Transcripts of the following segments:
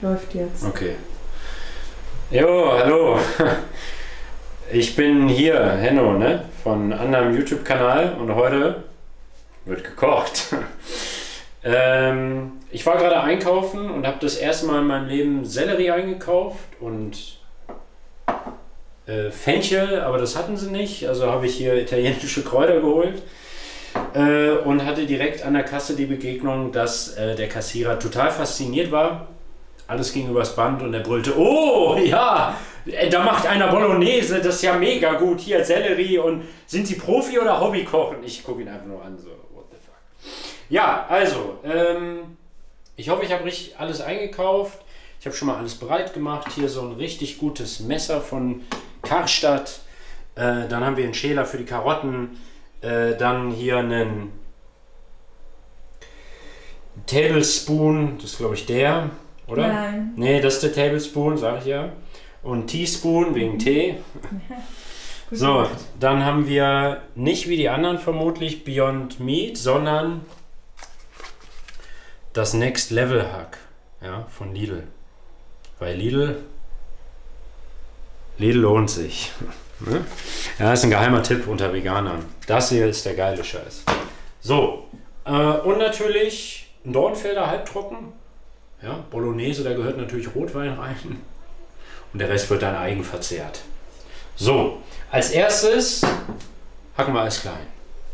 Läuft jetzt. Okay. Jo, hallo. Ich bin hier, Henno, ne? Von einem anderen YouTube-Kanal und heute wird gekocht. Ich war gerade einkaufen und habe das erste Mal in meinem Leben Sellerie eingekauft und Fenchel, aber das hatten sie nicht. Also habe ich hier italienische Kräuter geholt und hatte direkt an der Kasse die Begegnung, dass der Kassierer total fasziniert war. Alles ging übers Band und er brüllte, oh ja, da macht einer Bolognese, das ist ja mega gut, hier Sellerie und sind Sie Profi oder Hobbykochen? Ich gucke ihn einfach nur an, so, what the fuck. Ja, also, ich hoffe, ich habe richtig alles eingekauft. Ich habe schon mal alles bereit gemacht. Hier so ein richtig gutes Messer von Karstadt. Dann haben wir einen Schäler für die Karotten. Dann hier einen Tablespoon, das ist glaube ich der. Oder? Nein. Nee, das ist der Tablespoon, sag ich ja. Und Teaspoon wegen Tee. So, dann haben wir nicht wie die anderen vermutlich Beyond Meat, sondern das Next Level Hack, ja, von Lidl. Weil Lidl lohnt sich. Ja, ist ein geheimer Tipp unter Veganern. Das hier ist der geile Scheiß. So, und natürlich ein Dornfelder halbtrocken. Ja, Bolognese, da gehört natürlich Rotwein rein und der Rest wird dann eigen verzehrt. So, als erstes hacken wir alles klein.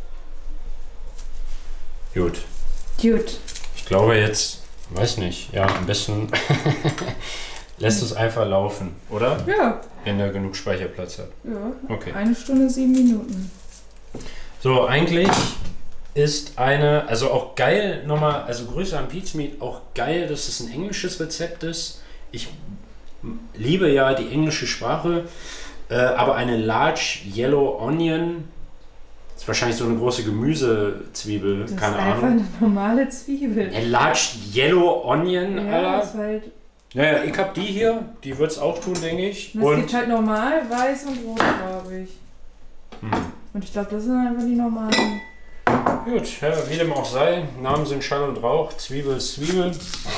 Gut. Gut. Ich glaube jetzt, weiß nicht, ja, am besten lässt es einfach laufen, oder? Ja. Wenn er genug Speicherplatz hat. Ja, okay. 1 Stunde 7 Minuten. So, eigentlich ist eine, also auch geil, nochmal, also Grüße an Pete's Meat, auch geil, dass es ein englisches Rezept ist. Ich liebe ja die englische Sprache, aber eine Large Yellow Onion, ist wahrscheinlich so eine große Gemüsezwiebel, Das keine ist einfach Ahnung. eine normale Zwiebel. Eine Large Yellow Onion, Ja, Alter. ist halt, Naja, ich habe die hier, die wird es auch tun, denke ich. es gibt halt normal, weiß und rotfarbig. Und ich glaube, das sind einfach die normalen. Gut, ja, wie dem auch sei, Namen sind Schall und Rauch, Zwiebel ist Zwiebel.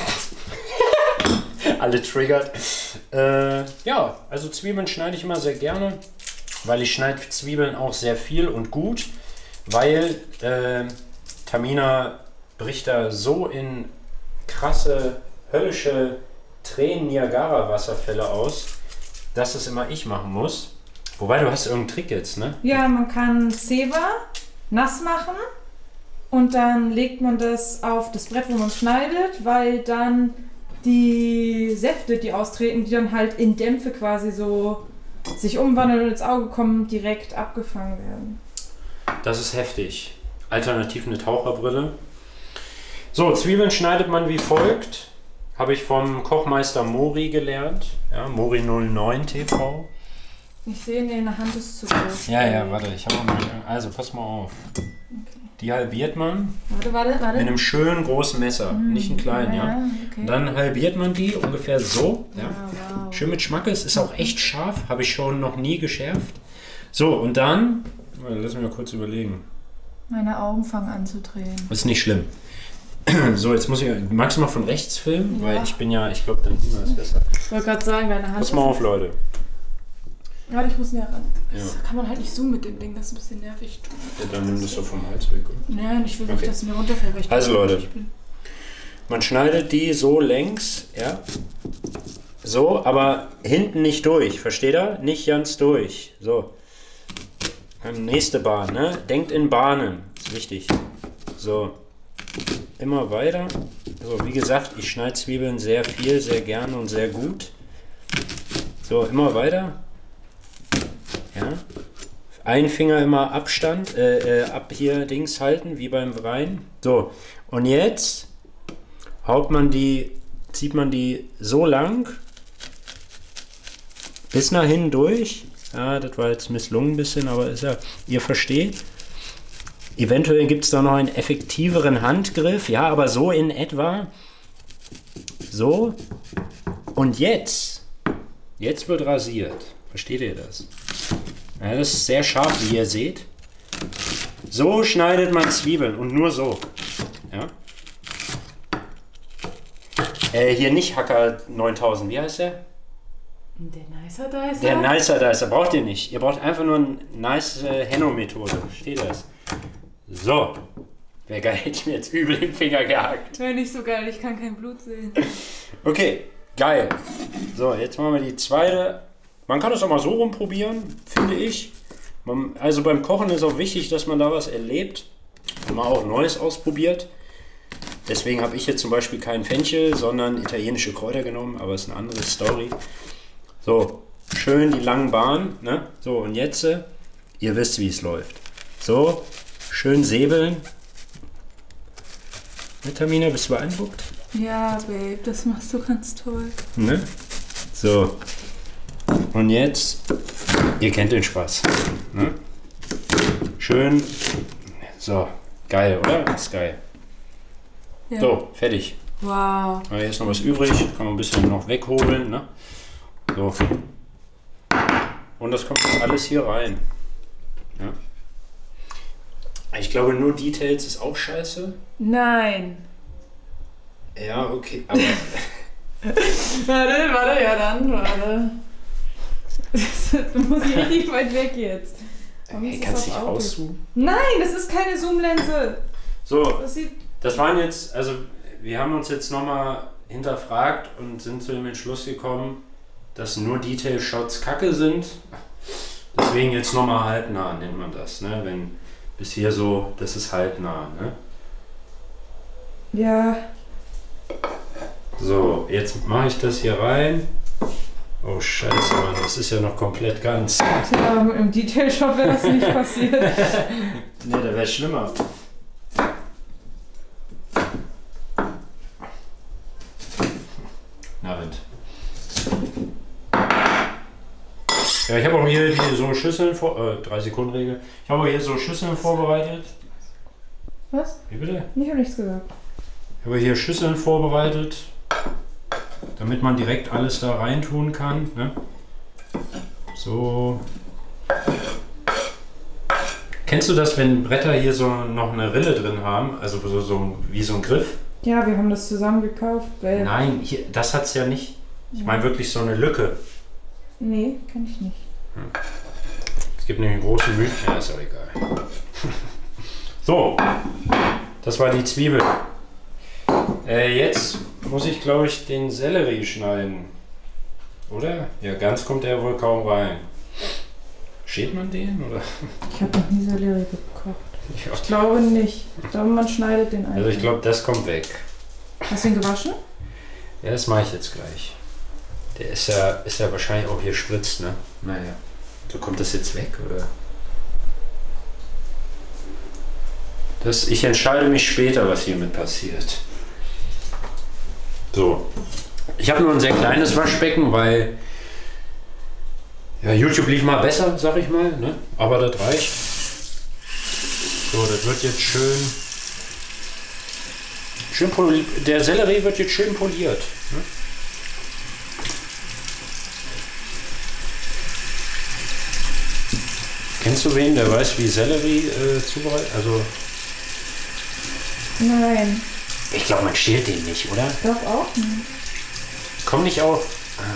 Alle triggert. Ja, also Zwiebeln schneide ich immer sehr gerne, weil ich schneide Zwiebeln auch sehr viel und gut, weil Tamina bricht da so in krasse, höllische Tränen-Niagara-Wasserfälle aus, dass es immer ich machen muss. Wobei, du hast irgendeinen Trick jetzt, ne? Ja, man kann Zewa nass machen und dann legt man das auf das Brett, wo man schneidet, weil dann die Säfte, die austreten, die dann halt in Dämpfe quasi so sich umwandeln und ins Auge kommen, direkt abgefangen werden. Das ist heftig. Alternativ eine Taucherbrille. So, Zwiebeln schneidet man wie folgt. Habe ich vom Kochmeister Mori gelernt. Ja, Mori 09 TV. Ich sehe, in deiner Hand ist zu groß. Ja, warte, ich habe auch mal. Also, pass mal auf. Okay. Die halbiert man Warte. mit einem schönen großen Messer, nicht einen kleinen, ja. Okay. Und dann halbiert man die ungefähr so. Ja. Wow. Schön mit Schmackes, ist auch echt scharf, habe ich schon noch nie geschärft. So, und dann, lass mich mal kurz überlegen. Meine Augen fangen an zu drehen. Ist nicht schlimm. So, jetzt muss ich, magst du mal von rechts filmen? Ja. Weil ich bin ja, ich glaube, dein Klima ist besser. Ich wollte gerade sagen, deine Hand. Pass mal auf, Leute. Warte, ich muss näher ran. Ja. Das kann man halt nicht zoomen mit dem Ding, das ist ein bisschen nervig. Ja, dann nimm das doch vom Hals weg, oder? Nein, ich will nicht, Okay. dass es mir runterfällt, weil ich Also, Leute. ich bin. Man schneidet die so längs, ja. So, aber hinten nicht durch, versteht ihr? Nicht ganz durch. So. Dann nächste Bahn, ne? Denkt in Bahnen, ist wichtig. So. Immer weiter. So, wie gesagt, ich schneide Zwiebeln sehr viel, sehr gerne und sehr gut. So, immer weiter. Ja. Ein Finger immer Abstand, ab hier Dings halten, wie beim Wein. So, und jetzt zieht man die so lang, bis nach hinten durch. Ja, das war jetzt misslungen ein bisschen, aber ist ja, ihr versteht. Eventuell gibt es da noch einen effektiveren Handgriff, ja, aber so in etwa. So. Und jetzt wird rasiert. Versteht ihr das? Ja, das ist sehr scharf, wie ihr seht. So schneidet man Zwiebeln und nur so. Ja. Hier nicht Hacker 9000, wie heißt der? Der Nicer Dicer? Der Nicer Dicer braucht ihr nicht. Ihr braucht einfach nur eine nice Henno-Methode. Steht das? So. Wäre geil, hätte ich mir jetzt übel den Finger gehackt. Wäre nicht so geil, ich kann kein Blut sehen. Okay, geil. So, jetzt machen wir die zweite. Man kann das auch mal so rumprobieren, finde ich. Also beim Kochen ist auch wichtig, dass man da was erlebt und mal auch Neues ausprobiert. Deswegen habe ich jetzt zum Beispiel keinen Fenchel, sondern italienische Kräuter genommen, aber ist eine andere Story. So, schön die langen Bahnen. Ne? So, und jetzt, ihr wisst, wie es läuft. So, schön säbeln. Ne, Tamina, bist du beeindruckt? Ja, Babe, das machst du ganz toll. Ne? So. Und jetzt, ihr kennt den Spaß. Ne? Schön. So, geil, oder? Ist geil. Ja. So, fertig. Wow. Aber hier ist noch was übrig, kann man ein bisschen noch weghobeln. Ne? So. Und das kommt jetzt alles hier rein. Ja. Ich glaube, nur Details ist auch scheiße. Nein. Ja, okay, aber... Warte, ja dann, warte. Du musst hier richtig weit weg jetzt. Hey, kannst du dich auszoomen? Nein, das ist keine Zoom-Linse. So, das waren jetzt, also wir haben uns jetzt nochmal hinterfragt und sind zu dem Entschluss gekommen, dass nur Detail-Shots kacke sind. Deswegen jetzt nochmal halbnah nennt man das, ne? Wenn bis hier so, das ist halbnah, ne? Ja. So, jetzt mache ich das hier rein. Oh Scheiße, Mann, das ist ja noch komplett ganz. Tja, im Detail-Shop wäre das nicht passiert. Ne, da wäre es schlimmer. Na, Wind. Ja, ich habe auch hier so Schüsseln 3-Sekunden-Regel. Ich habe auch hier so Schüsseln vorbereitet. Was? Wie bitte? Ich habe nichts gesagt. Ich habe hier Schüsseln vorbereitet, damit man direkt alles da rein tun kann. Ne? So. Kennst du das, wenn Bretter hier so noch eine Rille drin haben? Also wie so ein Griff? Ja, wir haben das zusammen gekauft. Weil Nein, hier, das hat es ja nicht. Ich meine wirklich so eine Lücke. Nee, kann ich nicht. Es gibt nämlich einen großen Mythen. Ja, ist auch egal. So, das war die Zwiebel. Jetzt muss ich, glaube ich, den Sellerie schneiden. Oder? Ja, ganz kommt er wohl kaum rein. Schält man den? Oder? Ich habe noch nie Sellerie gekocht. Ja. Ich glaube nicht. Ich glaube, man schneidet den einfach. Also ich glaube, das kommt weg. Hast du ihn gewaschen? Ja, das mache ich jetzt gleich. Der ist ja wahrscheinlich auch hier spritzt, ne? Naja. So kommt das jetzt weg, oder? Ich entscheide mich später, was hiermit passiert. So. Ich habe nur ein sehr kleines Waschbecken, weil ja, YouTube lief mal besser, sag ich mal, ne? Aber das reicht. So, das wird jetzt schön poliert. Der Sellerie wird jetzt schön poliert. Ne? Kennst du wen, der weiß, wie Sellerie zubereitet? Also Nein. ich glaube, man schält den nicht, oder? Doch auch nicht. Komm nicht auf.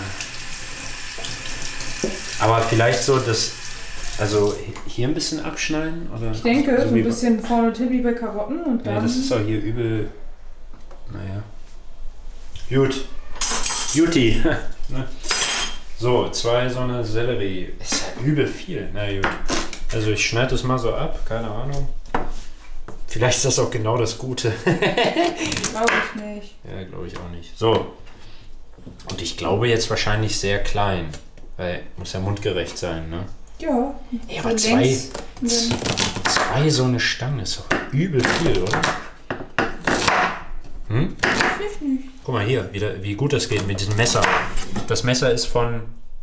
Aber vielleicht so das, also hier ein bisschen abschneiden? Oder? Ich denke, also so ein bisschen vorne Tippi bei Karotten und dann... Ja, das ist auch hier übel. Naja. Gut. Juti. So, 2 so eine Sellerie. Ist ja übel viel. Na gut. Also ich schneide das mal so ab, keine Ahnung. Vielleicht ist das auch genau das Gute. Glaube ich nicht. Ja, glaube ich auch nicht. So. Und ich glaube jetzt wahrscheinlich sehr klein. Weil muss ja mundgerecht sein, ne? Ja. Ja, aber zwei so eine Stange ist doch übel viel, oder? Hm? Ich nicht. Guck mal hier, wieder, wie gut das geht mit diesem Messer. Das Messer ist von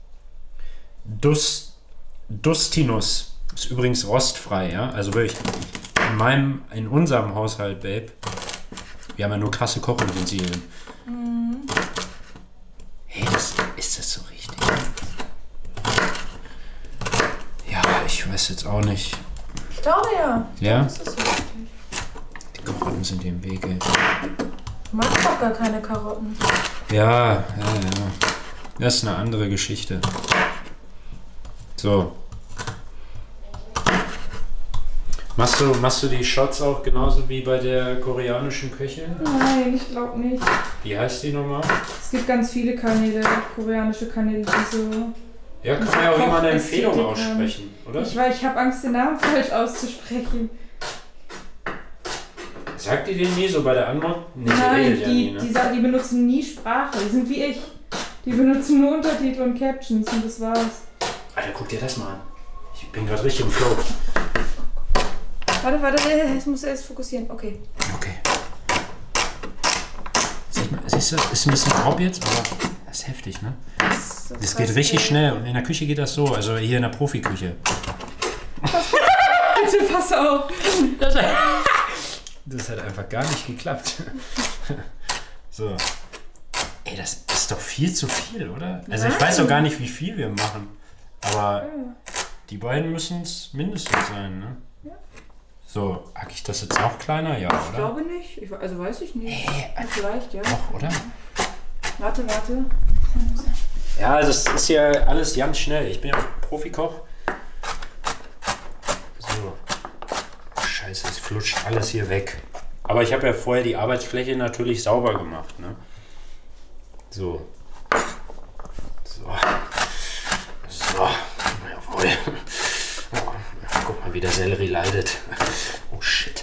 Dustinus. Ist übrigens rostfrei, ja? Also wirklich in unserem Haushalt, Babe, wir haben ja nur krasse Kochutensilien. Mhm. Hey, ist das so richtig? Ja, ich weiß jetzt auch nicht. Ich glaube ja. Ja? Das ist so richtig. Die Karotten sind hier im Wege. mag doch gar keine Karotten. Ja. Das ist eine andere Geschichte. So. Machst du die Shots auch genauso wie bei der koreanischen Köchin? Nein, ich glaube nicht. Wie heißt die nochmal? Es gibt ganz viele Kanäle, koreanische Kanäle, die so... Ja, kann man ja auch immer eine Empfehlung Ästhetik aussprechen, oder? Ich habe Angst, den Namen falsch auszusprechen. Sagt ihr den nie so bei der Antwort? Nee, Nein, ja nie, ne? die benutzen nie Sprache. Die sind wie ich. Die benutzen nur Untertitel und Captions und das war's. Alter, guck dir das mal an. Ich bin gerade richtig im Flow. Warte, ich muss erst fokussieren. Okay. Siehst du, ist ein bisschen grob jetzt, aber das ist heftig, ne? Das geht richtig schnell und in der Küche geht das so, also hier in der Profiküche. Bitte pass auf. Das hat einfach gar nicht geklappt. So. Ey, das ist doch viel zu viel, oder? Also ich weiß auch gar nicht, wie viel wir machen. Aber die beiden müssen es mindestens sein, ne? Ja. So, hack ich das jetzt auch kleiner? Ja, oder? Ich glaube nicht. Also weiß ich nicht. Vielleicht, ja. Doch, oder? Warte. Ja, das ist ja alles ganz schnell. Ich bin ja auch Profikoch. So. Scheiße, es flutscht alles hier weg. Aber ich habe ja vorher die Arbeitsfläche natürlich sauber gemacht, ne? So. Jawohl. Oh, guck mal, wie der Sellerie leidet. Oh shit.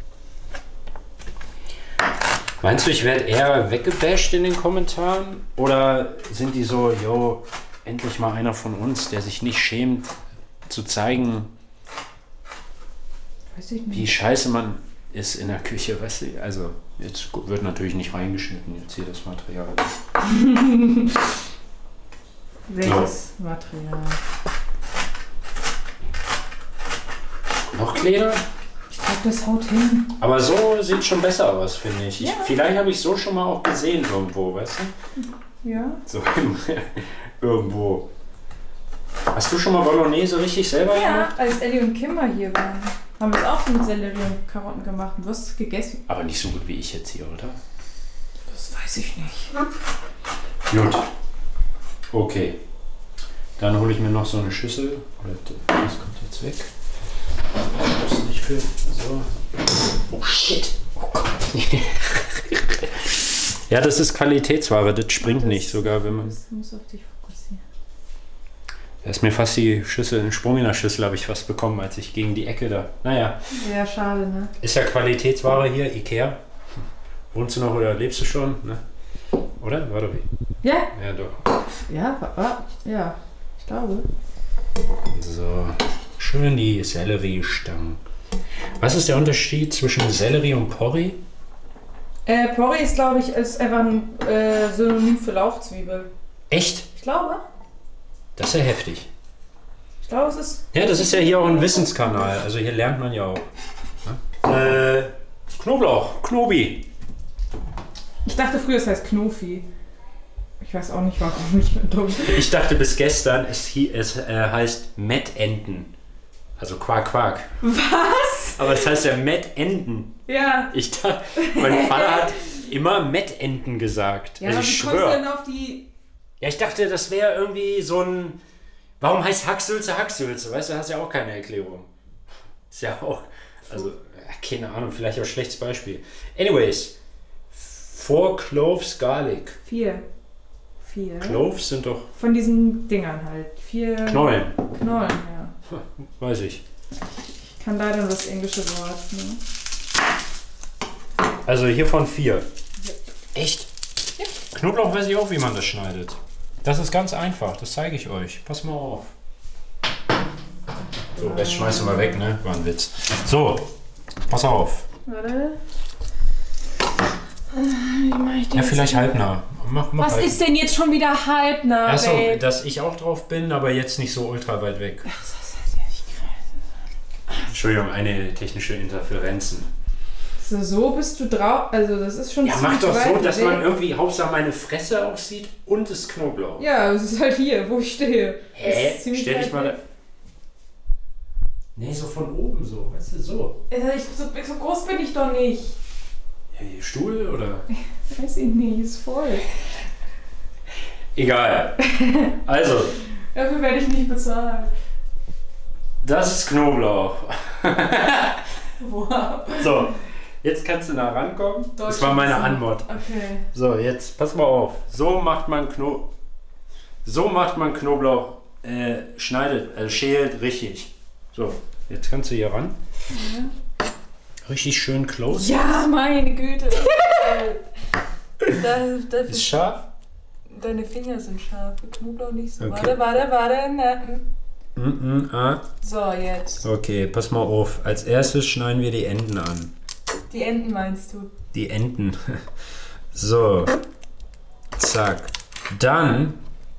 Meinst du, ich werde eher weggebasht in den Kommentaren? Oder sind die so, yo, endlich mal einer von uns, der sich nicht schämt, zu zeigen, Weiß ich nicht. wie scheiße man ist in der Küche, weißt du? Also, jetzt wird natürlich nicht reingeschnitten, jetzt hier das Material. Welches Material? Noch Kleber? Ich glaube, das haut hin. Aber so sieht schon besser aus, finde ich. Ja. Vielleicht habe ich so schon mal auch gesehen irgendwo, weißt du? Ja. So irgendwo. Hast du schon mal Bolognese richtig selber Ja, gemacht? als Ellie und Kim mal hier waren, haben wir es auch so mit Sellerie und Karotten gemacht. Und du hast es gegessen. Aber nicht so gut wie ich jetzt hier, oder? Das weiß ich nicht. Gut. Okay. Dann hole ich mir noch so eine Schüssel. Das kommt jetzt weg. Das ist nicht viel. So. Oh shit. Oh Gott. Ja, das ist Qualitätsware. Das springt nicht sogar, wenn man. Das muss auf dich fokussieren. Da ist mir fast die Schüssel, ein Sprung in der Schüssel habe ich fast bekommen, als ich gegen die Ecke da. Naja. Ja, schade, ne? Ist ja Qualitätsware hier, Ikea. Wohnst du noch oder lebst du schon? Ne? Oder? War doch wie? Ja? Ja, doch. Ja, ich glaube. So. Schön die Selleriestangen. Was ist der Unterschied zwischen Sellerie und Porree? Porree ist, glaube ich, ist einfach ein Synonym für Lauchzwiebel. Echt? Ich glaube. Das ist ja heftig. Ich glaube, es ist... Ja, das ist ja hier auch ein Wissenskanal. Also hier lernt man ja auch. Ne? Knoblauch, Knobi. Ich dachte früher, es heißt Knofi. Ich weiß auch nicht, warum ich bin dumm. Ich dachte bis gestern, es heißt Mettenten. Also Quark, Quark. Was? Aber es heißt ja Mettenten. Ja. Ich dachte, mein Vater hat immer Mettenten gesagt. Ja, Also aber ich wie kommst du schwöre. denn auf die... Ja, ich dachte, das wäre irgendwie so ein... Warum heißt Hacksülze Hacksülze? Weißt du, hast ja auch keine Erklärung. Ist ja auch... Also, keine Ahnung, vielleicht auch ein schlechtes Beispiel. Anyways. 4 Cloves Garlic. 4. Cloves sind doch Von diesen Dingern halt. 4 Knollen. Knollen, ja. Weiß ich. Ich kann leider nur das englische Wort. Ne? Also hiervon 4. Ja. Echt? Ja. Knoblauch weiß ich auch, wie man das schneidet. Das ist ganz einfach, das zeige ich euch. Pass mal auf. So, Rest schmeißen wir weg, ne? War ein Witz. So, pass auf. Warte. Wie mach ich den Ja, jetzt? vielleicht halbnah. Mach Was halb. ist denn jetzt schon wieder halbnah, Achso, Babe? dass ich auch drauf bin, aber jetzt nicht so ultra weit weg. Entschuldigung, eine technische Interferenzen. So bist du drauf. Also, das ist schon Ja, mach ziemlich doch so, weit dass weg. man irgendwie Hauptsache meine Fresse aussieht und das Knoblauch. Ja, es ist halt hier, wo ich stehe. Das Hä? ist ziemlich Stell dich weit mal da. weg. Nee, so von oben so, weißt du, so. So groß bin ich doch nicht. Ja, hier Stuhl oder? Weiß ich nicht, ist voll. Egal. Also, Dafür werde ich nicht bezahlt. das ist Knoblauch. Wow. So, jetzt kannst du nah rankommen. Das war meine Anmod. Okay. So, jetzt pass mal auf. So macht man Knoblauch, schält richtig. So, jetzt kannst du hier ran. Ja. Richtig schön close. Ja, meine Güte. Ist scharf? Deine Finger sind scharf. Knoblauch nicht so. Okay. Warte. Na. So, jetzt. Okay, pass mal auf. Als erstes schneiden wir die Enden an. Die Enten meinst du? Die Enden. So. Zack. Dann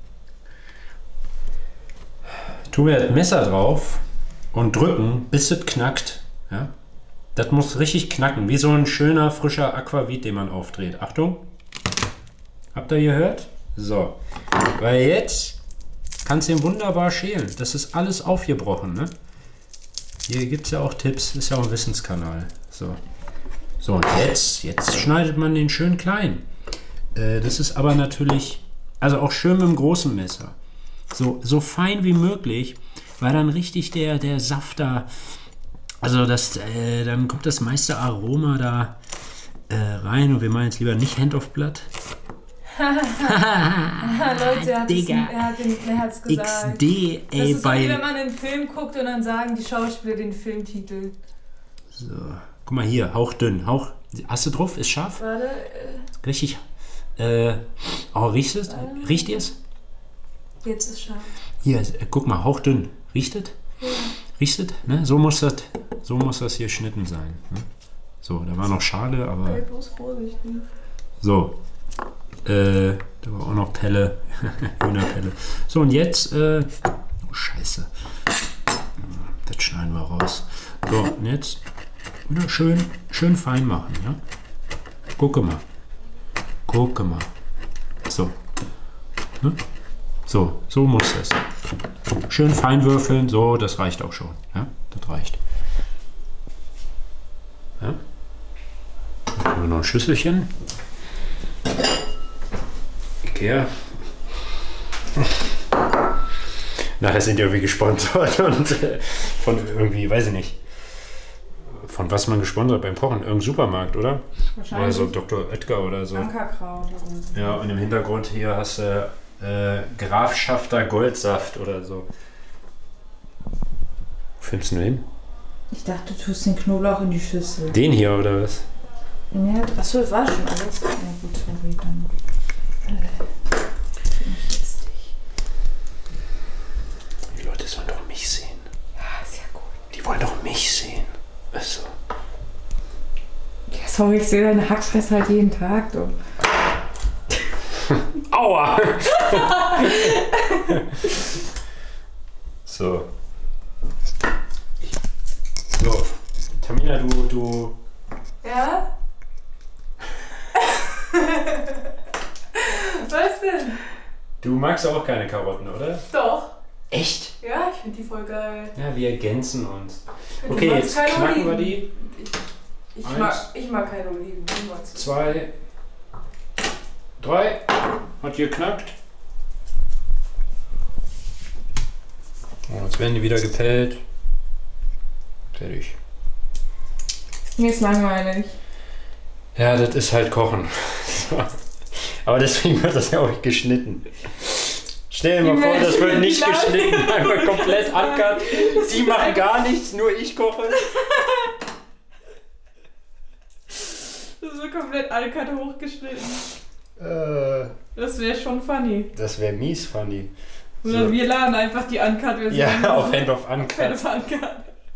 tun wir das Messer drauf und drücken, bis es knackt. Ja? Das muss richtig knacken, wie so ein schöner, frischer Aquavit, den man aufdreht. Achtung. Habt ihr gehört? So. Weil jetzt kannst du ihn wunderbar schälen. Das ist alles aufgebrochen. Ne? Hier gibt es ja auch Tipps. Ist ja auch ein Wissenskanal. So. So, und jetzt schneidet man den schön klein. Das ist aber natürlich, also auch schön mit dem großen Messer. So fein wie möglich, weil dann richtig der Saft da, also dann kommt das meiste Aroma da rein. Und wir meinen jetzt lieber nicht Hand of Blood. Leute, er hat's gesagt. XD, ey, das ist so, wie wenn man einen Film guckt und dann sagen die Schauspieler den Filmtitel. So, guck mal hier, hauchdünn. Hast du drauf? Ist scharf? Warte. Richtig. Riechst du es? Riecht ihr es? Jetzt ist scharf. Hier, guck mal, hauchdünn. Riecht es? Ja. Riecht es? Ne? So muss das hier geschnitten sein. Ne? So, da war noch Schale, aber. Ey, bloß vorsichtig. So. Da war auch noch Pelle. Hühnerpelle. So, und jetzt. Oh, Scheiße. Das schneiden wir raus. So, und jetzt wieder schön fein machen. Ja? Gucke mal. So. Ne? So muss es. Schön fein würfeln. So, das reicht auch schon. Ja? Das reicht. Ja? Dann haben wir noch ein Schüsselchen. Ikea. Nachher sind die irgendwie gesponsert und von irgendwie, weiß ich nicht, von was man gesponsert beim Kochen? Irgendein Supermarkt, oder? Wahrscheinlich. Oder so Dr. Oetker oder so. Ankerkraut oder so. Ja, und im Hintergrund hier hast du Grafschafter Goldsaft oder so. Wo findest du denn hin? Ich dachte, du tust den Knoblauch in die Schüssel. Den hier oder was? Ja, achso, das war schon alles. Ja gut, sorry, dann. Die Leute sollen doch mich sehen. Ja, ist ja gut. Die wollen doch mich sehen. Also. Ja, sorry, ich sehe deine Hackfresse halt jeden Tag, du. Aua! So. So. Tamina, du. Ja? Was denn? Du magst auch keine Karotten, oder? Doch. Echt? Ja, ich finde die voll geil. Ja, wir ergänzen uns. Du Okay, magst jetzt keine knacken wir Oliven. die. Ich mag keine Oliven. Du magst die. 2, 3. Hat geknackt. Oh, jetzt werden die wieder gepellt. Fertig. Mir ist langweilig. Ja, das ist halt Kochen. So. Aber deswegen wird das ja auch geschnitten. Stell dir mal vor, das wird nicht geschnitten, einfach komplett uncut. Die machen gar nichts, nur ich koche. Das wird komplett uncut hochgeschnitten. Das wäre schon funny. Das wäre mies funny. Oder So. wir laden einfach die Uncut-Version. Ja, auf Hand of Uncut. Hand of Uncut.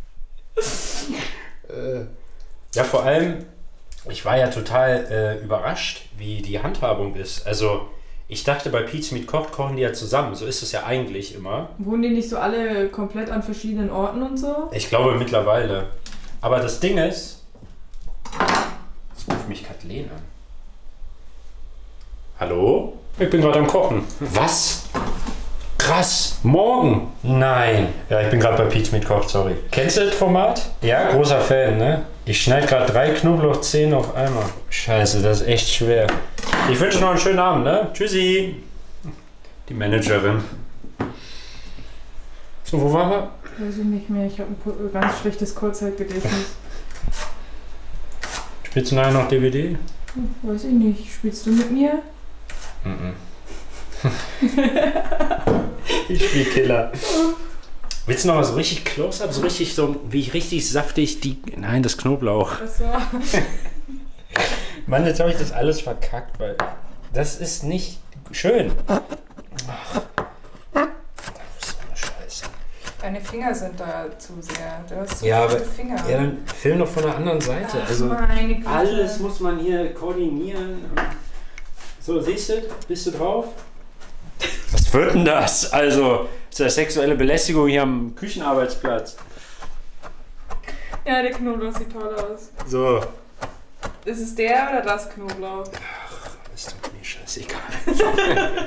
Ja, vor allem, ich war ja total überrascht, wie die Handhabung ist. Also, ich dachte, bei Pete's Meat Kocht kochen die ja zusammen. So ist es ja eigentlich immer. Wohnen die nicht so alle komplett an verschiedenen Orten und so? Ich glaube mittlerweile. Aber das Ding ist, jetzt ruft mich Kathleen an. Hallo? Ich bin gerade am Kochen. Was? Krass. Morgen? Nein. Ja, ich bin gerade bei Pete's Meat Kocht, sorry. Kennst du das Format? Ja, großer Fan, ne? Ich schneide gerade 3 Knoblauchzehen auf einmal. Scheiße, das ist echt schwer. Ich wünsche noch einen schönen Abend, ne? Tschüssi. Die Managerin. So, wo waren wir? Weiß ich nicht mehr. Ich habe ein ganz schlechtes Kurzzeitgedächtnis. Spielst du nachher noch DVD? Weiß ich nicht. Spielst du mit mir? Ich spiel Killer. Willst du noch was so richtig Close-Up? So richtig so, wie ich richtig saftig die... Nein, das Knoblauch. Achso. Mann, jetzt habe ich das alles verkackt, weil... Das ist nicht schön. Ach. So eine Scheiße. Deine Finger sind da zu sehr. Du hast so Ja, aber... viele Finger. Ja, dann film doch von der anderen Seite. Ach, Also meine Güte. alles muss man hier koordinieren. So, siehst du? Bist du drauf? Was wird denn das? Also, ist das sexuelle Belästigung hier am Küchenarbeitsplatz? Ja, der Knoblauch sieht toll aus. So. Ist es der oder das Knoblauch? Ach, ist doch mir scheißegal.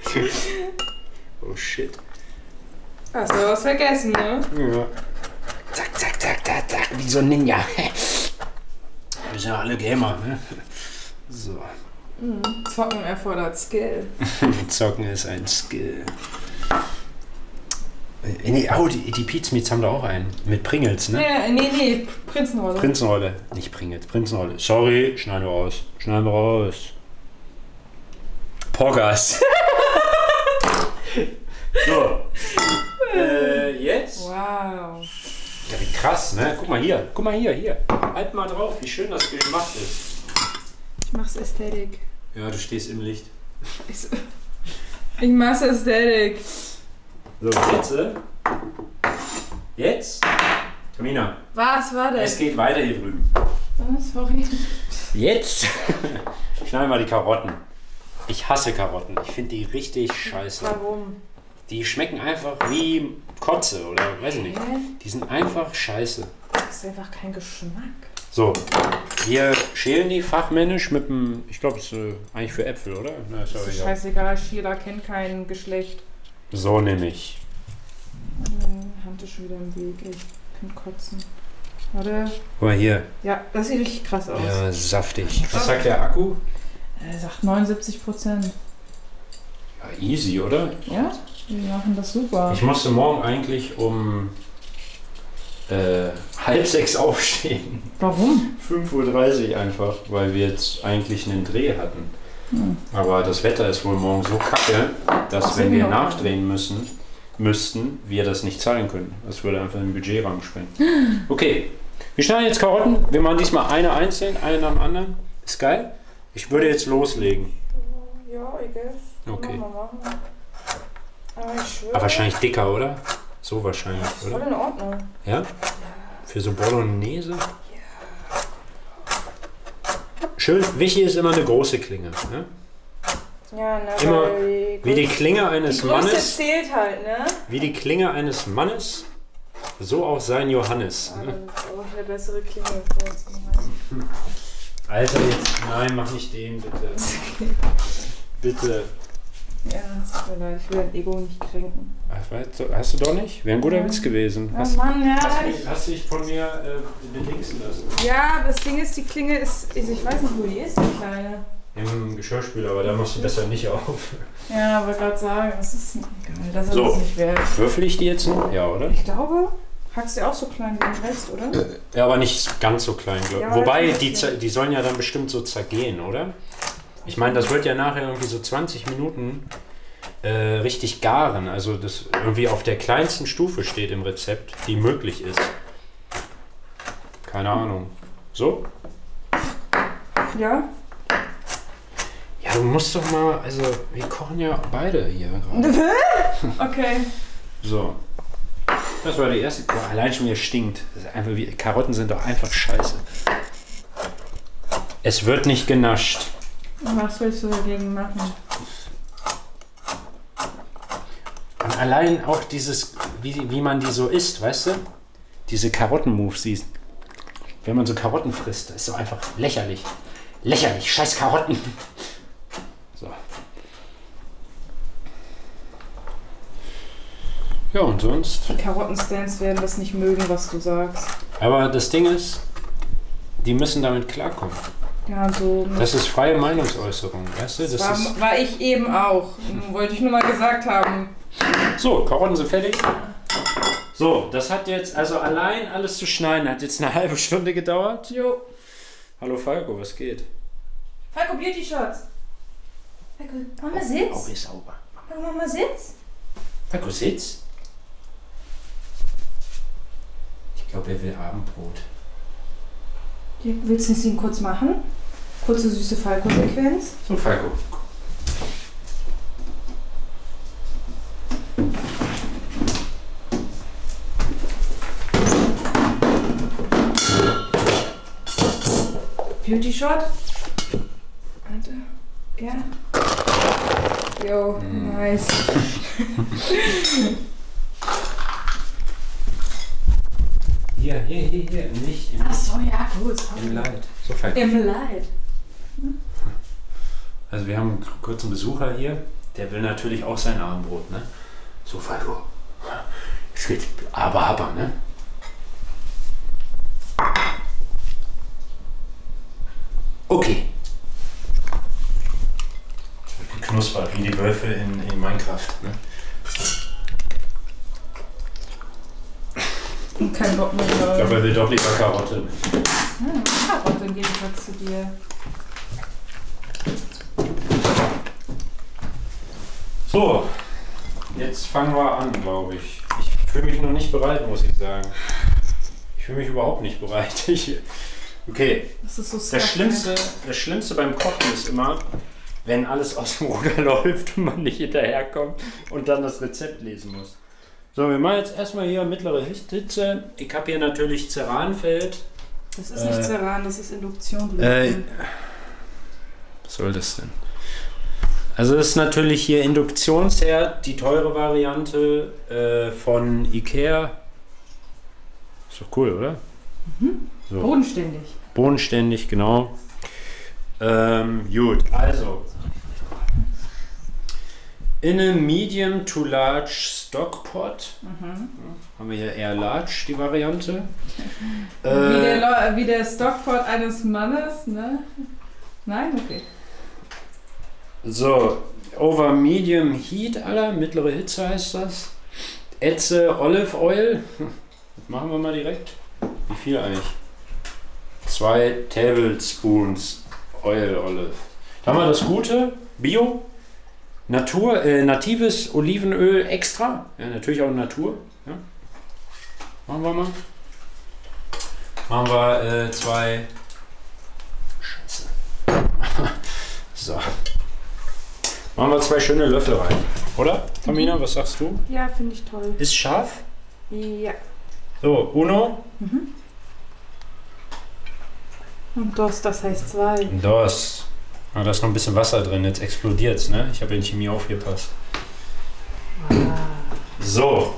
Oh shit. Hast du was vergessen, ne? Ja. Zack, zack, zack, zack, zack, wie so ein Ninja. Wir sind ja alle Gamer, ne? So. Zocken erfordert Skill. Zocken ist ein Skill. Nee, oh, die Pizmeets haben da auch einen. Mit Pringles, ne? Nee, Prinzenrolle. Prinzenrolle. Nicht Pringles, Prinzenrolle. Sorry, schneiden wir raus. Schneiden wir raus. Porgas. So. Jetzt? Wow. Ja, wie krass, ne? Guck mal hier. Guck mal hier. Halt mal drauf, wie schön das gemacht ist. Ich mach's Ästhetik. Ja, du stehst im Licht. Ich mach's Ästhetik. So, jetzt? Tamina. Was war das? Es geht weiter hier drüben. Sorry. Jetzt schneiden wir die Karotten. Ich hasse Karotten. Ich finde die richtig scheiße. Warum? Die schmecken einfach wie Kotze oder weiß ich nicht. Die sind einfach scheiße. Das ist einfach kein Geschmack. So, wir schälen die fachmännisch mit dem, ich glaube, es ist eigentlich für Äpfel, oder? Na, Das ist scheißegal, Sheila kennt kein Geschlecht. So nehme ich. Hand ist schon wieder im Weg, ich kann kotzen. Warte. Guck mal hier. Ja, das sieht richtig krass aus. Ja, saftig. Was sagt der Akku? Er sagt 79%. Ja, easy, oder? Ja, wir machen das super. Ich musste morgen eigentlich um 5:30 aufstehen. Warum? 5:30 Uhr einfach, weil wir jetzt eigentlich einen Dreh hatten. Aber das Wetter ist wohl morgen so kacke, dass wenn wir nachdrehen müssten, wir das nicht zahlen können. Das würde einfach den Budgetrahmen sprengen. Okay, wir schneiden jetzt Karotten. Wir machen diesmal eine einzeln, eine nach dem anderen. Ist geil. Ich würde jetzt loslegen. Ja, I guess. Okay. Machen. Aber ich schwöre. Aber wahrscheinlich dicker, oder? So wahrscheinlich, Voll oder? in Ordnung. Ja? Für so Bolognese? Schön, wichtig ist immer eine große Klinge. Ne? Ja, ne, Immer weil wie die Klinge eines die Größe Mannes. zählt halt, ne? Wie die Klinge eines Mannes, so auch sein Johannes. Ja, Ne? dann brauche ich eine bessere Klinge. Alter, jetzt, nein, mach nicht den, bitte. Bitte. Ja, es tut mir leid, ich will dein Ego nicht kränken. Ach, weißt du, hast du doch nicht? Wäre ein guter Witz gewesen. Oh Hast, Mann, ja. hast dich von mir bedingsen lassen. Ja, das Ding ist, die Klinge ist, ich weiß nicht, wo die ist, die kleine. Im Geschirrspüler, aber da machst du besser nicht auf. Ja, aber gerade sagen, das ist egal, das ist So. es nicht wert. Würfel ich die jetzt noch? Ja, oder? Ich glaube, hackst du auch so klein wie den Rest, oder? Ja, aber nicht ganz so klein, glaube ich. Ja, Wobei, das ist die, okay. die sollen ja dann bestimmt so zergehen, oder? Ich meine, das wird ja nachher irgendwie so 20 Minuten richtig garen. Also das irgendwie auf der kleinsten Stufe steht im Rezept, die möglich ist. Keine Ahnung. So? Ja. Ja, du musst doch mal, also wir kochen ja beide hier gerade. Okay. So. Das war die erste. Boah, allein schon wieder stinkt. Das ist einfach wie, Karotten sind doch einfach scheiße. Es wird nicht genascht. Was willst du dagegen machen? Und allein auch dieses, wie man die so isst, weißt du? Diese Karotten-Moves, wenn man so Karotten frisst, das ist so einfach lächerlich. Lächerlich, scheiß Karotten. So. Ja, und sonst? Die Karottenstands werden das nicht mögen, was du sagst. Aber das Ding ist, die müssen damit klarkommen. Ja, so. Das ist freie Meinungsäußerung, weißt du? War ich eben auch. Wollte ich nur mal gesagt haben. So, Karotten sind fertig. So, das hat jetzt, also allein alles zu schneiden, hat jetzt eine halbe Stunde gedauert. Jo. Hallo Falco, was geht? Falco, Beauty Shots. Falco, Mama sitzt. Auch ist sauber. Falco, Mama sitzt. Falco, sitz. Ich glaube, er will Abendbrot. Willst du es ihm kurz machen? Kurze süße Falco-Sequenz. So, Falco. Beauty Shot. Warte. Ja. Jo, nice. Hier, nicht im, Ach so, ja, gut. im Leid. So, Falco. Im Leid. Also wir haben einen kurzen Besucher hier, der will natürlich auch sein Abendbrot, ne? So, Falco. Es geht aber, ne? Okay. Es wird geknuspert, wie die Wölfe in Minecraft, ne? Und kein Bock mehr. Ich glaube, er will doch lieber Karotte. Karotte im Gegensatz zu dir. So, jetzt fangen wir an, glaube ich. Ich fühle mich noch nicht bereit, muss ich sagen. Ich fühle mich überhaupt nicht bereit. Okay, Das ist so das Schlimmste beim Kochen ist immer, wenn alles aus dem Ruder läuft und man nicht hinterherkommt und dann das Rezept lesen muss. So, wir machen jetzt erstmal hier mittlere Hitze. Ich habe hier natürlich Ceranfeld. Das ist nicht Ceran, das ist Induktion. Was soll das denn? Also das ist natürlich hier Induktionsherd, die teure Variante von Ikea. Ist doch cool, oder? Mhm. So. Bodenständig. Bodenständig, genau. Gut, also in einem Medium to Large Stockpot. Haben wir hier eher Large, die Variante. Wie der Stockpot eines Mannes, ne? Nein? Okay. So, over medium heat, mittlere Hitze heißt das. Etze Olive Oil. Das machen wir mal direkt. Wie viel eigentlich? 2 Tablespoons Oil Olive. Dann haben wir das Gute, Bio. Natives Olivenöl extra. Ja, natürlich auch Natur. Ja. Machen wir mal. Machen wir 2. Scheiße. So. Machen wir 2 schöne Löffel rein. Oder? Tamina, was sagst du? Ja, finde ich toll. Ist scharf? Ja. So, Uno. Und das heißt 2. Das. Ah, da ist noch ein bisschen Wasser drin, jetzt explodiert es, ne? Ich habe in Chemie aufgepasst. So.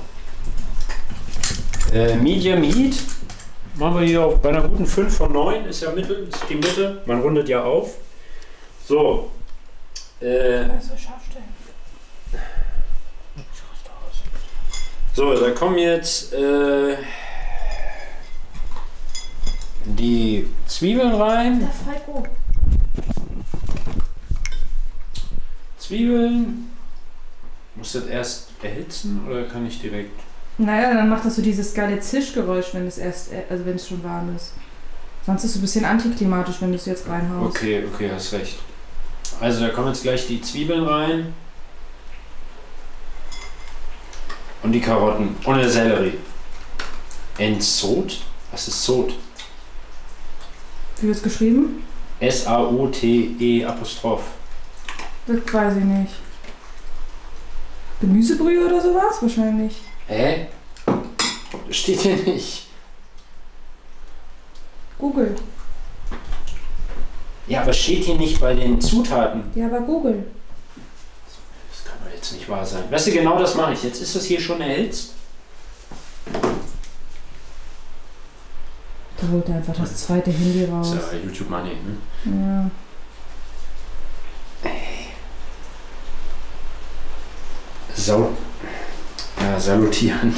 Medium Heat. Machen wir hier bei einer guten 5 von 9, ist ja Mittel, ist die Mitte. Man rundet ja auf. So. Also scharf stellen. So, da kommen jetzt die Zwiebeln rein. Der Falco. Zwiebeln. Muss das erst erhitzen oder kann ich direkt? Naja, dann macht das so dieses geile Zischgeräusch, wenn es schon warm ist. Sonst ist es ein bisschen antiklimatisch, wenn du es jetzt reinhaust. Okay, hast recht. Also da kommen jetzt gleich die Zwiebeln rein. Und die Karotten. Und der Sellerie. Entsot? Was ist Sot? Wie wird es geschrieben? S-A-O-T-E'. Das weiß ich nicht. Gemüsebrühe oder sowas? Wahrscheinlich. Hä? Das steht hier nicht. Google. Ja, aber steht hier nicht bei den Zutaten. Ja, aber Google. Das kann doch jetzt nicht wahr sein. Weißt du, genau das mache ich. Jetzt ist das hier schon erhitzt. Da holt er einfach das zweite Handy raus. Das ist ja YouTube Money, ne? Ja. Salutieren.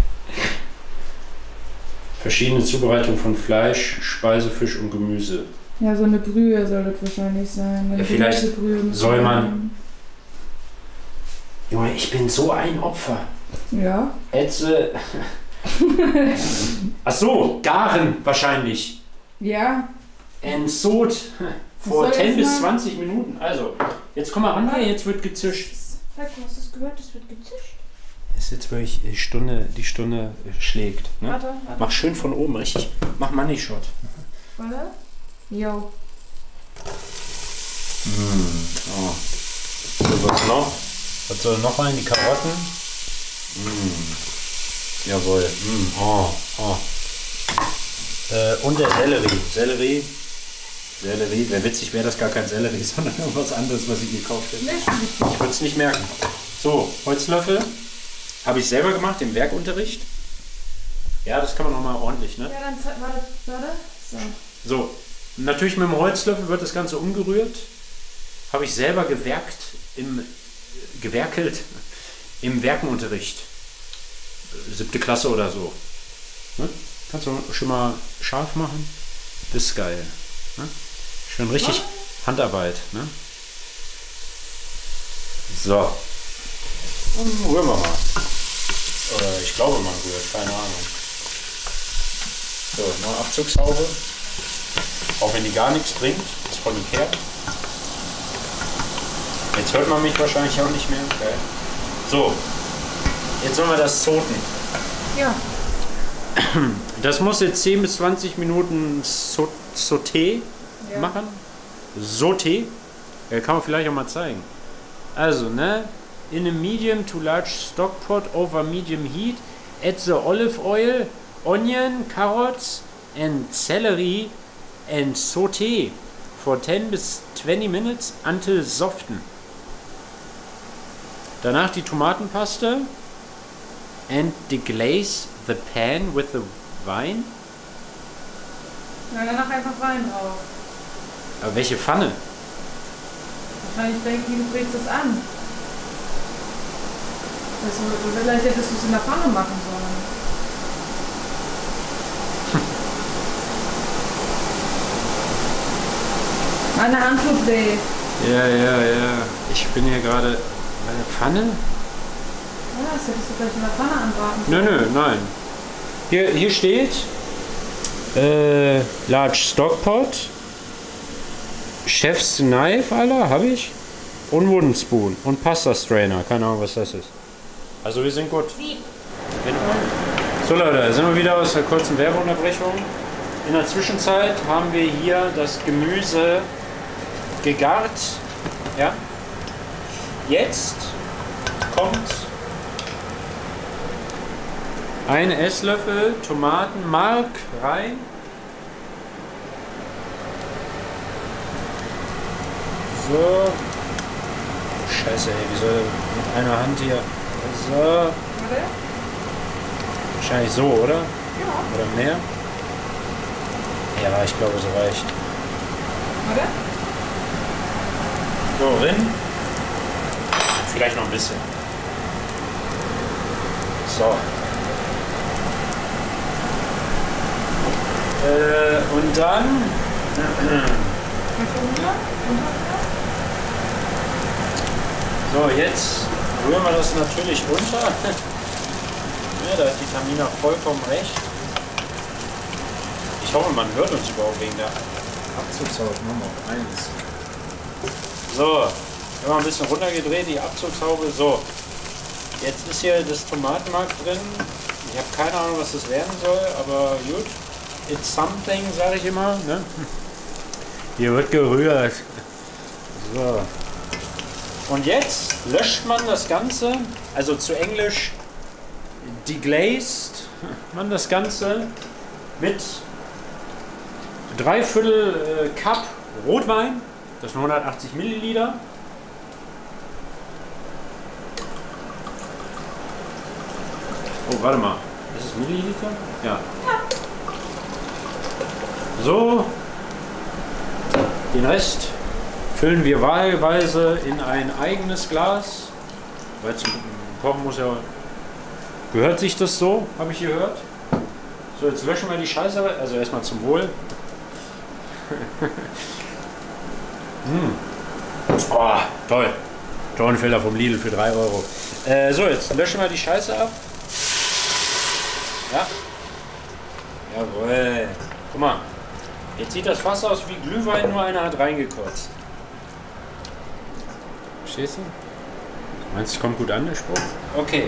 Verschiedene Zubereitungen von Fleisch, Speise, Fisch und Gemüse. Ja, so eine Brühe soll das wahrscheinlich sein. Eine Ja, vielleicht Gemüsebrühe muss soll man- sein. Junge, ich bin so ein Opfer. Ja. Ätze. Ach so, garen wahrscheinlich. Ja. Entsot. Vor soll 10 jetzt bis mal- 20 Minuten. Also, jetzt komm mal ran hier, jetzt wird gezischt. Sag, du hast das gehört, es wird gezischt. Ist jetzt wirklich die Stunde schlägt. Ne? Warte. Mach schön von oben, richtig. Mach Money Shot. Warte. Jo. Oh. So, was noch? Was soll noch rein? Die Karotten? Jawohl. Oh. Und der Sellerie. Wäre witzig, wäre das gar kein Sellerie, sondern irgendwas anderes, was ich gekauft hätte. Ich würde es nicht merken. So, Holzlöffel. Habe ich selber gemacht im Werkunterricht. Ja, das kann man nochmal ordentlich, ne? Ja, dann warte. So. So, natürlich mit dem Holzlöffel wird das Ganze umgerührt. Habe ich selber gewerkelt im Werkenunterricht. 7. Klasse oder so. Ne? Kannst du schon mal scharf machen. Das ist geil. Ne? Schön richtig Handarbeit. Ne? So. Und rühren wir mal. Oder ich glaube, man rührt. Keine Ahnung. So, noch Abzugshaube. Auch wenn die gar nichts bringt. Ist von Ikea. Jetzt hört man mich wahrscheinlich auch nicht mehr. Okay. So. Jetzt sollen wir das zoten. Ja. Das muss jetzt 10 bis 20 Minuten Sauté machen. Sauté. Ja, kann man vielleicht auch mal zeigen. Also, ne? In a medium to large stock pot over medium heat, add the olive oil, onion, carrots and celery and sauté for 10 bis 20 minutes until soften. Danach die Tomatenpaste and deglaze the pan with the wine. Ja, danach einfach Wein drauf. Aber welche Pfanne? Wahrscheinlich denken die, du bringst es an. Vielleicht hättest du es in der Pfanne machen sollen. Meine Hand tut weh. Ja. Ich bin hier gerade. Meine Pfanne? Ja, das hättest du gleich in der Pfanne anbraten können. Nö, nein. Hier steht Large Stockpot, Chef's Knife, Alter, habe ich. Und Wooden Spoon und Pasta Strainer. Keine Ahnung, was das ist. Also wir sind gut. So Leute, sind wir wieder aus der kurzen Werbeunterbrechung. In der Zwischenzeit haben wir hier das Gemüse gegart. Ja. Jetzt kommt ein Esslöffel Tomatenmark rein. So. Scheiße, ey, wie soll mit einer Hand hier. So. Warte. Wahrscheinlich so, oder? Ja. Oder mehr? Ja, ich glaube, so reicht. Warte. So, Rinn. Vielleicht noch ein bisschen. So. Und dann. So, jetzt rühren wir das natürlich runter. Ja, da hat die Tamina vollkommen recht. Ich hoffe, man hört uns überhaupt wegen der Abzugshaube Nummer 1. So, wir haben ein bisschen runtergedreht, die Abzugshaube. So, jetzt ist hier das Tomatenmark drin. Ich habe keine Ahnung, was das werden soll, aber gut. It's something, sage ich immer. Ne? Hier wird gerührt. So. Und jetzt löscht man das Ganze, also zu Englisch deglazed man das Ganze mit 3/4 Cup Rotwein, das sind 180 Milliliter. Oh, warte mal, ist es Milliliter? Ja. So, den Rest füllen wir wahlweise in ein eigenes Glas, weil zum Kochen muss ja, gehört sich das so, habe ich gehört. So, jetzt löschen wir die Scheiße, also erstmal zum Wohl. Oh, toll. Dornfelder vom Lidl für 3 Euro. So, jetzt löschen wir die Scheiße ab. Ja. Jawohl. Guck mal. Jetzt sieht das Fass aus wie Glühwein, nur einer hat reingekotzt. Verstehst du? Meinst du, es kommt gut an, der Spruch? Okay.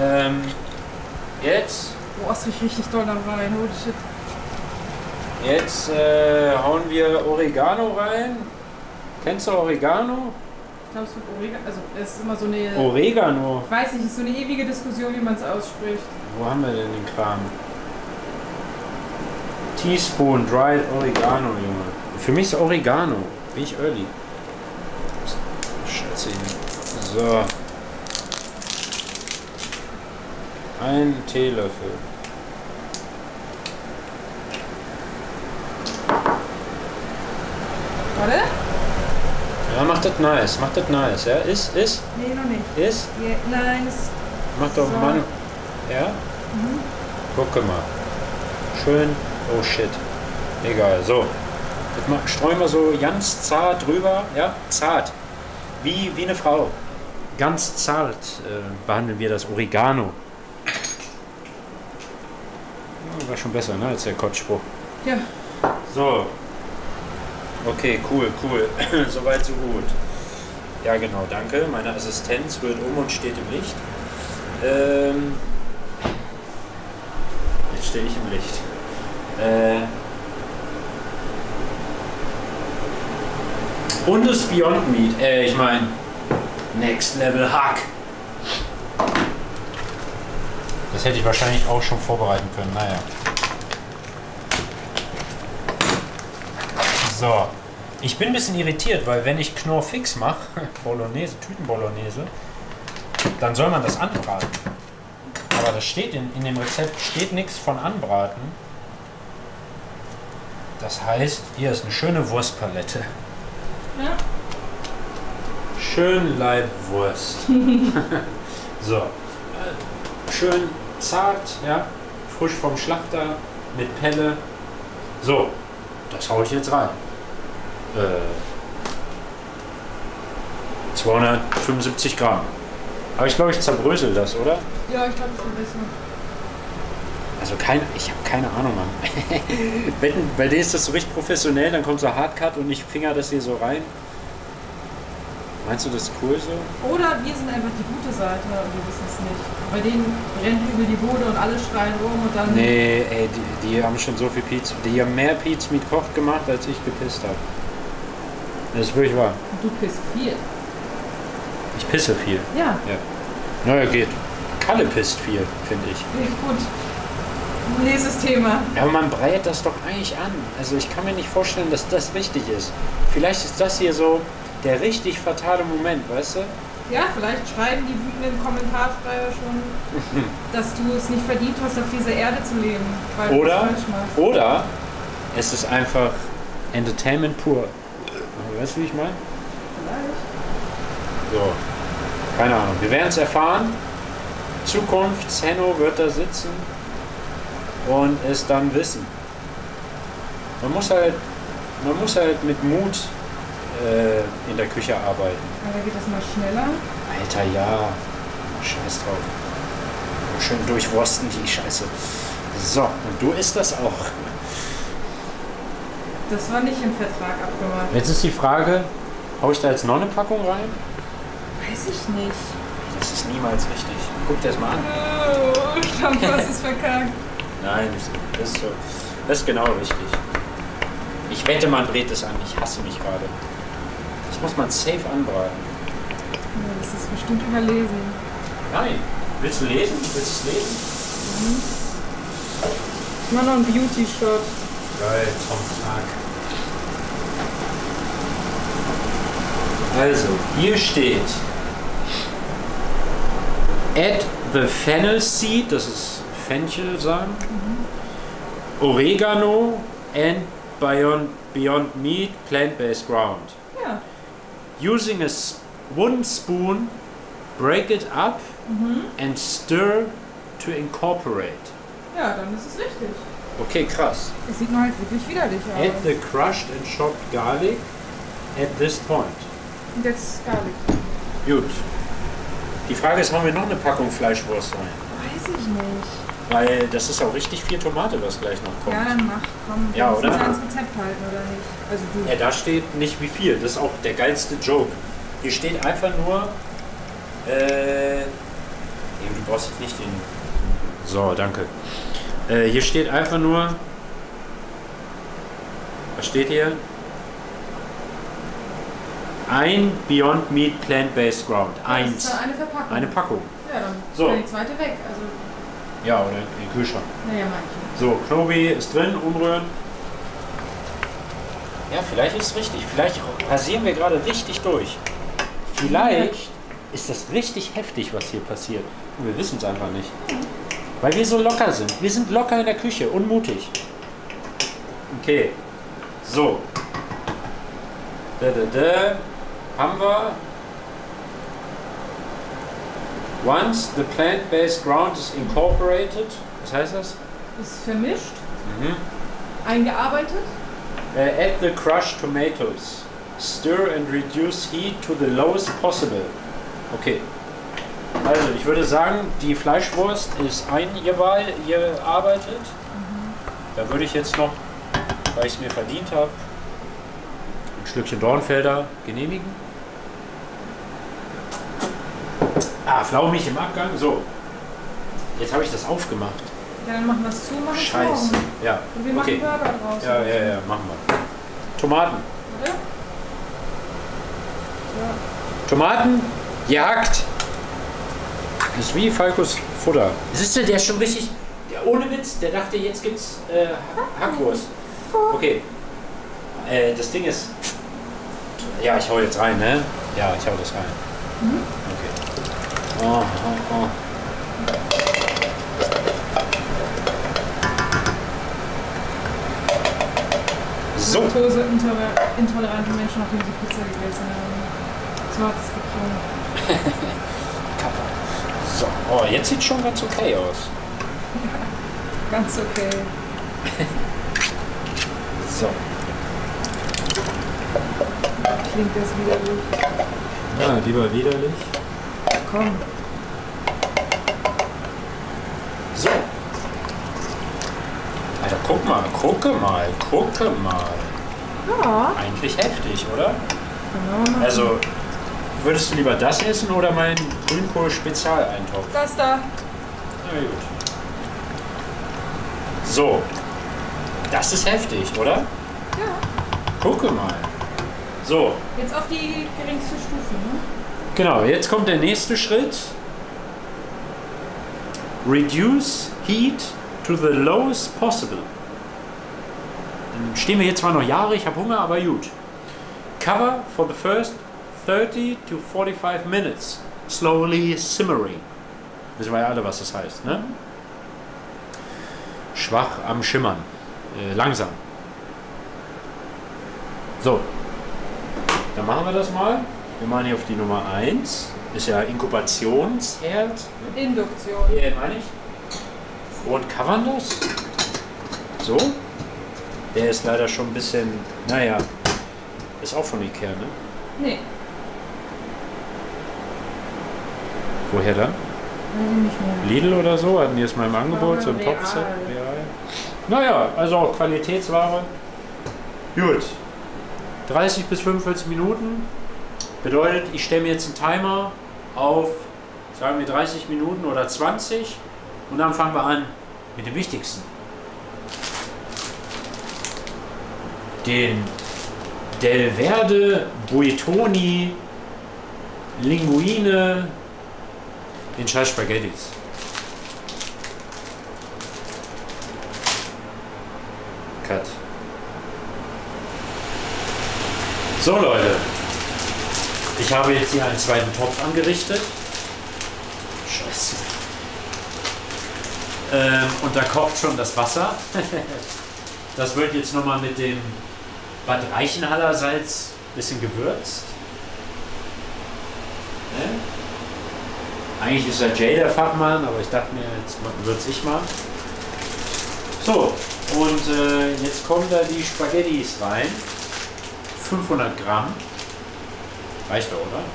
Jetzt. Boah, es riecht richtig doll nach rein. Holy shit. Jetzt hauen wir Oregano rein. Kennst du Oregano? Ich glaube, es wird Oregano. Also, es ist immer so eine. Oregano? Ich weiß nicht, es ist so eine ewige Diskussion, wie man es ausspricht. Wo haben wir denn den Kram? Teaspoon Dried Oregano, Junge. Für mich ist Oregano. Bin ich early. Scheiße. So. Ein Teelöffel. Warte? Ja, mach das nice. Mach das nice. Ja, ist? Nee, noch nicht. Ist? Ja, nein, es. Mach doch So. Mann. Ja? Gucke mal. Schön. Oh shit. Egal. So. Jetzt streuen wir so ganz zart drüber. Ja? Zart. Wie eine Frau. Ganz zart behandeln wir das Oregano. Ja, war schon besser, ne? Als der Kotzspruch. Ja. So. Okay, cool. Soweit, so gut. Ja, genau, danke. Meine Assistenz rührt um und steht im Licht. Jetzt stehe ich im Licht. Und das Beyond Meat. Ich meine, Next Level Hack. Das hätte ich wahrscheinlich auch schon vorbereiten können. Naja. So. Ich bin ein bisschen irritiert, weil wenn ich Knorr fix mache, Bolognese, Tütenbolognese, dann soll man das anbraten. Aber das steht in dem Rezept steht nichts von anbraten. Das heißt, hier ist eine schöne Wurstpalette. Ja. Schön Leibwurst. So. Schön zart, ja. Frisch vom Schlachter, mit Pelle. So. Das haue ich jetzt rein. 275 Gramm. Aber ich glaube, ich zerbrösel das, oder? Ja, ich glaube, das ist ein bisschen. Also ich habe keine Ahnung, Mann. Bei dir ist das so richtig professionell, dann kommt so Hardcut und ich finger das hier so rein. Meinst du, das ist cool so? Oder wir sind einfach die gute Seite und wir wissen es nicht. Bei denen brennt übel die Bude und alle schreien rum und dann. Nee, ey, die haben schon so viel Pizza. Die haben mehr Pizza mit Koch gemacht, als ich gepisst habe. Das ist wirklich wahr. Und du pisst viel. Ich pisse viel. Ja. Naja, geht. Kalle pisst viel, finde ich. Gut. Nächstes Thema. Ja, aber man breit das doch eigentlich an. Also ich kann mir nicht vorstellen, dass das richtig ist. Vielleicht ist das hier so der richtig fatale Moment, weißt du? Ja, vielleicht schreiben die wütenden Kommentarschreiber schon, dass du es nicht verdient hast, auf dieser Erde zu leben. Weil du es falsch machst. Oder es ist einfach Entertainment pur. Weißt du, wie ich meine? Vielleicht. So. Keine Ahnung. Wir werden es erfahren. Zukunfts-Henno wird da sitzen und es dann wissen. Man muss halt mit Mut in der Küche arbeiten. Aber geht das mal schneller? Alter, ja. Scheiß drauf. Schön durchwursten die Scheiße. So, und du isst das auch. Das war nicht im Vertrag abgemacht. Jetzt ist die Frage, hau ich da jetzt noch eine Packung rein? Weiß ich nicht. Das ist niemals richtig. Guck dir das mal an. Oh, ich glaube, du hast es verkackt. Nein, das ist so. Das ist genau richtig. Ich wette, man dreht es an. Ich hasse mich gerade. Das muss man safe anbraten. Ja, das ist bestimmt überlesen. Nein. Willst du lesen? Willst du es lesen? Ich mach noch einen Beauty-Shot. Geil, vom Tag. Also, hier steht add the fennel seed, das ist Fenchelsamen, Oregano and Beyond Meat plant-based ground. Ja. Using a wooden spoon, break it up and stir to incorporate. Ja, dann ist es richtig. Okay, krass. Es sieht nur halt wirklich widerlich Add aus. the crushed and chopped garlic at this point. Und jetzt Garlic. Gut. Die Frage ist, haben wir noch eine Packung Fleischwurst rein? Weiß ich nicht. Weil das ist auch richtig viel Tomate, was gleich noch kommt. Ja, dann mach, komm. Ja, wir müssen oder? uns ans Rezept halten, oder nicht? Also du. Ja, da steht nicht wie viel. Das ist auch der geilste Joke. Hier steht einfach nur. Nee, du brauchst jetzt nicht den. So, danke. Hier steht einfach nur. Was steht hier? Ein Beyond Meat Plant-Based Ground. Das Eins. ist dann eine Verpackung. Eine Packung. Ja, dann So. kann die zweite weg. Also, Ja, oder in den Kühlschrank. naja, manche. So, Knobi ist drin, umrühren. Ja, vielleicht ist es richtig. Vielleicht rasieren wir gerade richtig durch. Vielleicht ist das richtig heftig, was hier passiert. Und wir wissen es einfach nicht. Weil wir so locker sind. Wir sind locker in der Küche, unmutig. Okay. So. Haben wir. Once the plant-based ground is incorporated. Was heißt das? Ist vermischt. Eingearbeitet. Add the crushed tomatoes. Stir and reduce heat to the lowest possible. Okay. Also, ich würde sagen, die Fleischwurst ist eingearbeitet. Da würde ich jetzt noch, weil ich es mir verdient habe, ein Schlückchen Dornfelder genehmigen. Pflaumig im Abgang. So. Jetzt habe ich das aufgemacht. Ja, dann machen wir es zu, machen es Scheiße. morgen. Ja. Und wir machen Okay. Burger draus. Ja, machen wir. Tomaten. Oder? Tomaten, gehackt. Das ist wie Falkos Futter. Siehst du, der ist schon richtig. Ohne Witz, der dachte, jetzt gibt's Hackwurst. Okay. Das Ding ist. Ja, ich hau jetzt rein, ne? Ja, ich hau das rein. Okay. Oh. So. Laktoseintolerante Menschen, nachdem sie Pizza gegessen haben. So hat es geklungen. So. Oh, jetzt sieht schon ganz okay aus. Ganz okay. So. Klingt das widerlich. Ja, lieber widerlich. Komm. So. Alter, gucke mal. Ja. Eigentlich heftig, oder? Genau. Also, würdest du lieber das essen oder meinen Grünkohl-Spezialeintopf? Das da. Na gut. So. Das ist heftig, oder? Ja. Gucke mal. So. Jetzt auf die geringste Stufe, ne? Genau, jetzt kommt der nächste Schritt. Reduce heat to the lowest possible. Dann stehen wir jetzt zwar noch Jahre, ich habe Hunger, aber gut. Cover for the first 30 to 45 minutes. Slowly simmering. Wissen wir ja alle, was das heißt, ne? Schwach am Schimmern. Langsam. So. Dann machen wir das mal. Wir machen hier auf die Nummer 1. Ist ja Inkubationsherd. Induktion. Ja, meine ich. Und covern das. So. Der ist leider schon ein bisschen, naja, ist auch von Ikea, ne? Nee, Woher dann? weiß ich nicht mehr. Lidl oder so? Hatten die es mal im Angebot? So ein Real. Topset? Real. Naja, also auch Qualitätsware. Gut. 30 bis 45 Minuten. Bedeutet, ich stelle mir jetzt einen Timer auf, sagen wir 30 Minuten oder 20. Und dann fangen wir an mit dem Wichtigsten. Den Del Verde Buitoni Linguine, den scheiß Spaghettis. Cut. So Leute, ich habe jetzt hier einen zweiten Topf angerichtet. Scheiße. Und da kocht schon das Wasser. Das wird jetzt nochmal mit dem Bad Reichenhaller Salz ein bisschen gewürzt. Ne? Eigentlich ist ja Jay der Fachmann, aber ich dachte mir, jetzt würze ich mal. So, Und jetzt kommen da die Spaghettis rein. 500 Gramm. Reicht doch, oder?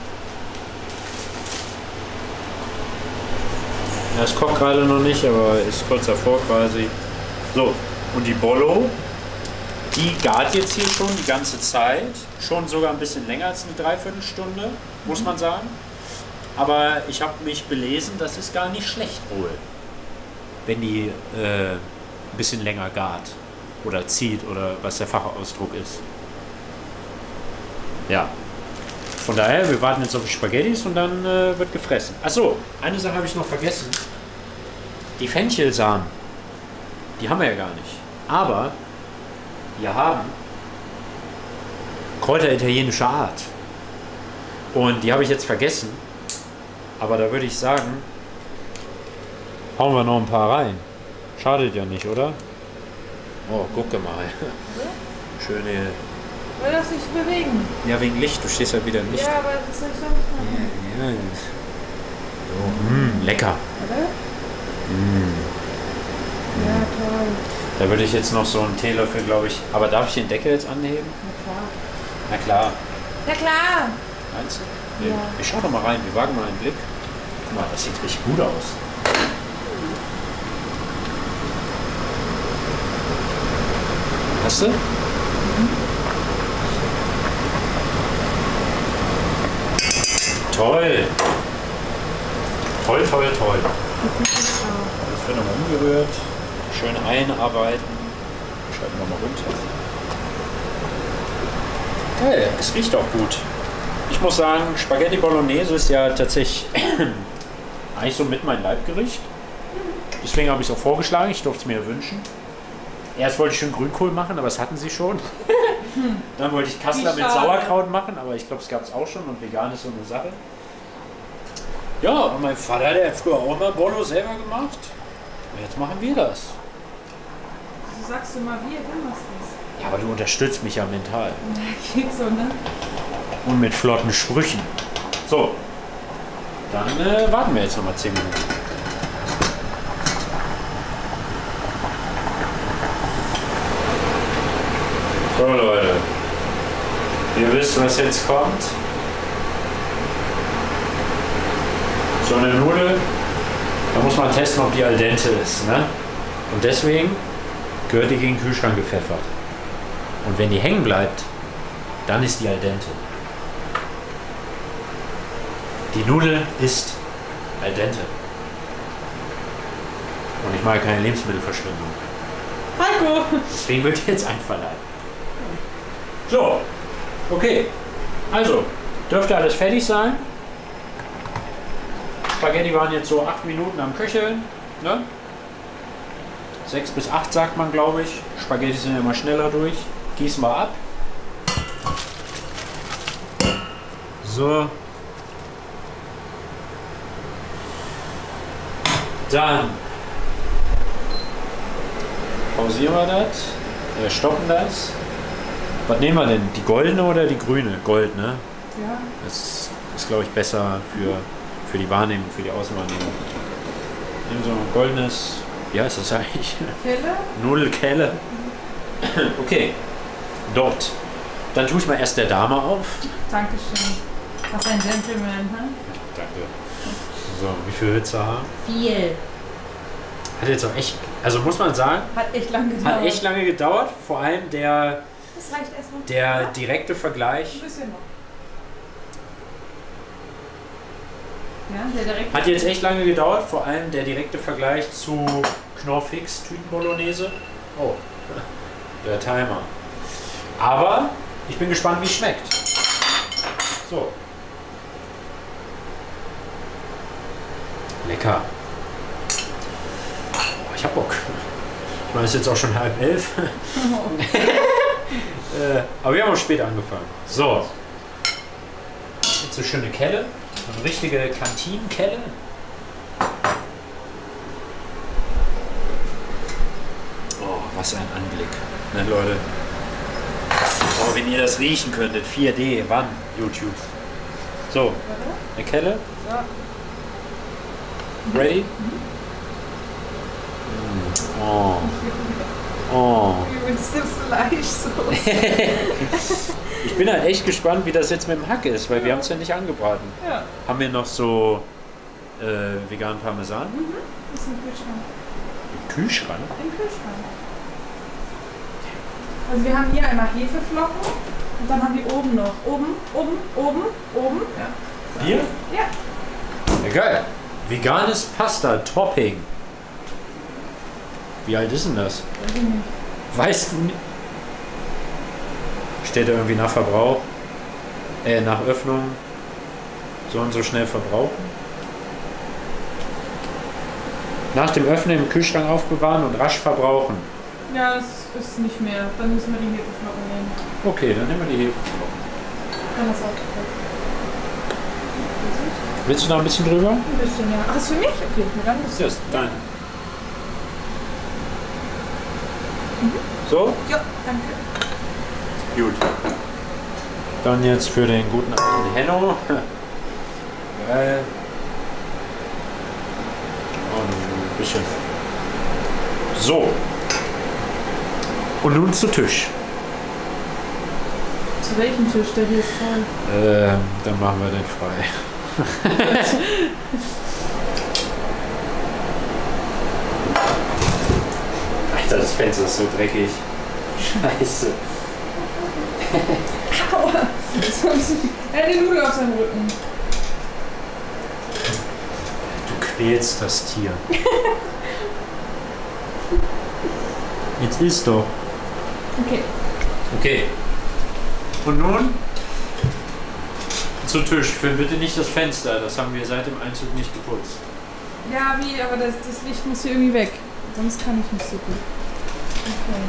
Ja, es kocht gerade noch nicht, aber ist kurz davor quasi. So, und die Bollo, die gart jetzt hier schon die ganze Zeit. Schon sogar ein bisschen länger als eine Dreiviertelstunde, muss man sagen. Aber ich habe mich belesen, das ist gar nicht schlecht wohl, wenn die ein bisschen länger gart oder zieht oder was der Fachausdruck ist. Ja. Von daher, wir warten jetzt auf die Spaghettis und dann wird gefressen. Achso, eine Sache habe ich noch vergessen. Die Fenchelsamen, die haben wir ja gar nicht. Aber wir haben Kräuter italienischer Art. Und die habe ich jetzt vergessen. Aber da würde ich sagen, hauen wir noch ein paar rein. Schadet ja nicht, oder? Oh, guck mal. Schöne... Will das nicht bewegen? Ja, wegen Licht. Du stehst ja wieder im Licht. Ja, aber das soll ich sonst machen. Ja. So, lecker. Oder? Ja, toll. Da würde ich jetzt noch so einen Teelöffel, glaube ich. Aber darf ich den Deckel jetzt anheben? Na klar. Na klar. Na klar! Meinst du? Nee. Ja. Ich schau doch mal rein. Wir wagen mal einen Blick. Guck mal, das sieht richtig gut aus. Hast du? Toll! Toll, toll, toll. Jetzt wird nochmal umgerührt. Schön einarbeiten. Schalten wir mal runter. Geil, es riecht auch gut. Ich muss sagen, Spaghetti Bolognese ist ja tatsächlich eigentlich so mit mein Leibgericht. Deswegen habe ich es auch vorgeschlagen. Ich durfte es mir wünschen. Erst wollte ich schon Grünkohl machen, aber das hatten sie schon. Dann wollte ich Kassler mit Sauerkraut machen, aber ich glaube, es gab es auch schon und vegan ist so eine Sache. Ja, und mein Vater, der hat früher auch mal Bollo selber gemacht. Und jetzt machen wir das. Du sagst du mal, wir können das nicht. Ja, aber du unterstützt mich ja mental. Geht so, ne? Und mit flotten Sprüchen. So, dann warten wir jetzt nochmal 10 Minuten. So Leute, ihr wisst, was jetzt kommt. So eine Nudel, da muss man testen, ob die al dente ist. Ne? Und deswegen gehört die gegen den Kühlschrank gepfeffert. Und wenn die hängen bleibt, dann ist die al dente. Die Nudel ist al dente. Und ich mag keine Lebensmittelverschwendung. Heiko! Deswegen wird die jetzt einverleibt. So, okay. Also, dürfte alles fertig sein. Spaghetti waren jetzt so 8 Minuten am Köcheln. Ne? 6 bis 8 sagt man, glaube ich. Spaghetti sind ja immer schneller durch. Gießen wir ab. So. Dann pausieren wir das. Stoppen das. Was nehmen wir denn? Die goldene oder die grüne? Gold, ne? Ja. Das ist glaube ich, besser für die Wahrnehmung, für die Außenwahrnehmung. Nehmen so ein goldenes, wie heißt das eigentlich? Kelle? Nudelkelle. Okay, dort. Dann tue ich mal erst der Dame auf. Dankeschön. Was ein Gentleman, ne? Danke. So, wie viel willst du haben? Viel. Hat jetzt auch echt, also muss man sagen, Hat echt lange gedauert. hat echt lange gedauert. Vor allem der Das reicht erstmal. Der direkte Vergleich Ein bisschen noch. Ja, der direkte. hat jetzt echt lange gedauert, vor allem der direkte Vergleich zu Knorrfix Tütenbolognese. Oh, der Timer. Aber ich bin gespannt, wie es schmeckt. So. Lecker. Oh, ich hab Bock. Ich meine, es ist jetzt auch schon 10:30. Aber wir haben auch spät angefangen. So. Jetzt eine schöne Kelle. Eine richtige Kantinenkelle. Oh, was ein Anblick. Ne, Leute. Oh, wenn ihr das riechen könntet. 4D. Wann? YouTube. So. Eine Kelle. So. Ready? Oh. Oh. Übelste Fleischsoße. Ich bin halt echt gespannt, wie das jetzt mit dem Hack ist, weil wir haben es ja nicht angebraten. Ja. Haben wir noch so veganen Parmesan? Ist im Kühlschrank. Im Kühlschrank? Im Kühlschrank. Also wir haben hier einmal Hefeflocken und dann haben wir oben noch. Oben. Ja. Hier? Ja. Ja, geil. Veganes Pasta-Topping. Wie alt ist denn das? Weiß ich nicht. Weißt du nicht? Steht da irgendwie nach Verbrauch? Nach Öffnung? So und so schnell verbrauchen? Nach dem Öffnen im Kühlschrank aufbewahren und rasch verbrauchen. Ja, das ist nicht mehr. Dann müssen wir die Hefeflocken nehmen. Okay, dann nehmen wir die Hefeflocken. Kann das auch. Willst du noch ein bisschen drüber? Ein bisschen, ja. Ach, das ist für mich? Okay, dann ein bisschen. Das ist dein. So? Ja, danke. Gut. Dann jetzt für den guten alten Henno. Geil. Oh, ein bisschen. So. Und nun zu Tisch. Zu welchem Tisch? Der hier ist voll. Dann machen wir den frei. Alter, das Fenster ist so dreckig. Scheiße. Aua! Er hat die Nudel auf seinem Rücken. Du quälst das Tier. Jetzt isst doch. Okay. Okay. Und nun? Zu Tisch. Füll bitte nicht das Fenster. Das haben wir seit dem Einzug nicht geputzt. Ja, wie? Aber das Licht muss hier irgendwie weg. Sonst kann ich nicht so gut. Okay.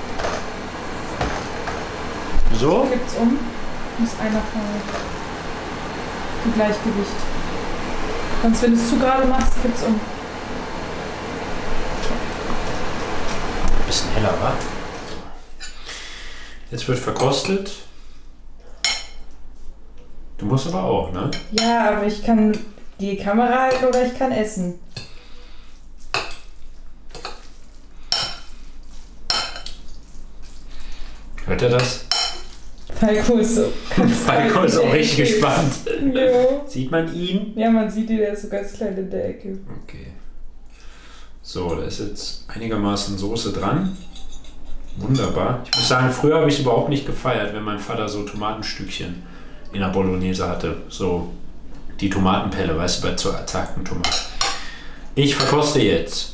So? Kippt's um. Muss einer fallen. Für Gleichgewicht. Sonst, wenn du es zu gerade machst, kippt's um. Bisschen heller, wa? Jetzt wird verkostet. Du musst aber auch, ne? Ja, aber ich kann die Kamera halten oder ich kann essen. Hört er das? Falco ist so. Falco ist auch richtig gespannt. Ja. Sieht man ihn? Ja, man sieht ihn, der ist so ganz klein in der Ecke. Okay. So, da ist jetzt einigermaßen Soße dran. Wunderbar. Ich muss sagen, früher habe ich es überhaupt nicht gefeiert, wenn mein Vater so Tomatenstückchen in der Bolognese hatte. So die Tomatenpelle, weißt du, bei zur erzackten Tomaten. Ich verkoste jetzt.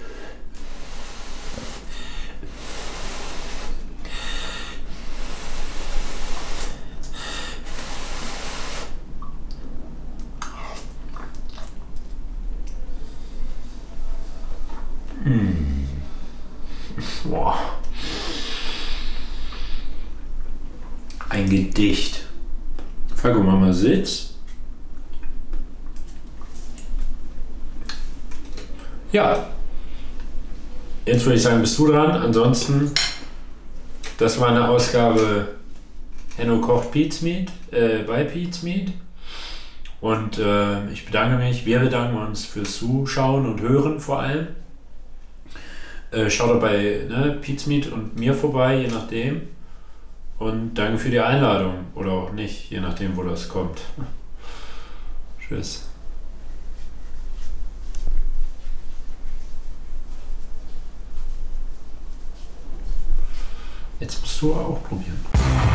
Boah. Ein Gedicht. Falco, mach mal Sitz. Ja. Jetzt würde ich sagen, bist du dran. Ansonsten, das war eine Ausgabe Henno kocht Pete's Meat, bei Pete's Meat. Und ich bedanke mich, wir bedanken uns fürs Zuschauen und Hören vor allem. Schaut doch bei Pete's Meat und mir vorbei, je nachdem. Und danke für die Einladung. Oder auch nicht, je nachdem, wo das kommt. Tschüss. Jetzt musst du auch probieren.